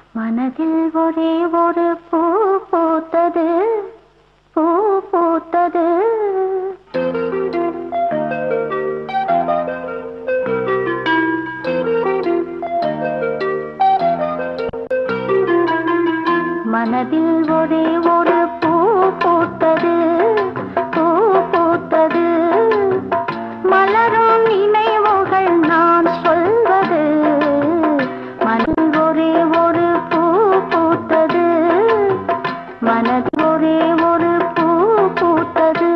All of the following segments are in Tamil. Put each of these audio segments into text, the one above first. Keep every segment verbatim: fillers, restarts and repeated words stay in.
மனதில் ஒரே ஒரு பூ பூத்தது, பூ பூத்தது. மனதில் ஒரே ஒரு பூ பூத்தது, பூ பூத்தது. மலரும் நினைவுகள் நான் சொல்வது. மனதில் ஒரே ஒரு பூ பூத்தது, மனதில் ஒரே ஒரு பூ பூத்தது.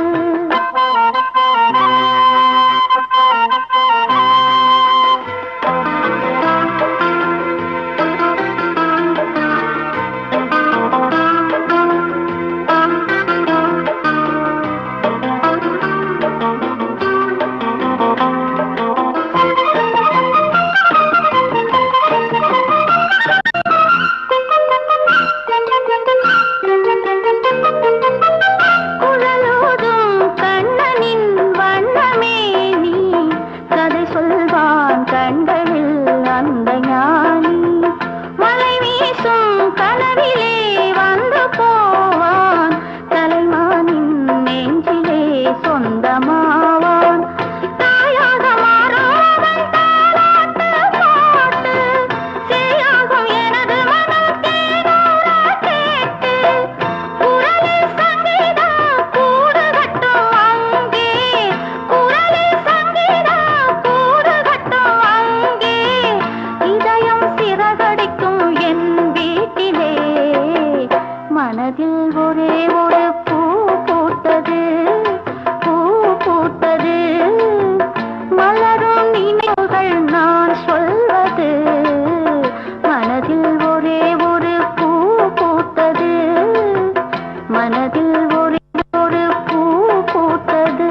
மனதில் ஒரே ஒரு பூ பூத்தது, பூ பூத்தது. மலரும் நினைவுகள் நான் சொல்வது. மனதில் ஒரே ஒரு பூ பூத்தது, மனதில் ஒரே ஒரு பூ பூத்தது.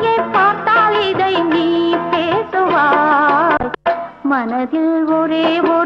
மனதில் ஒரே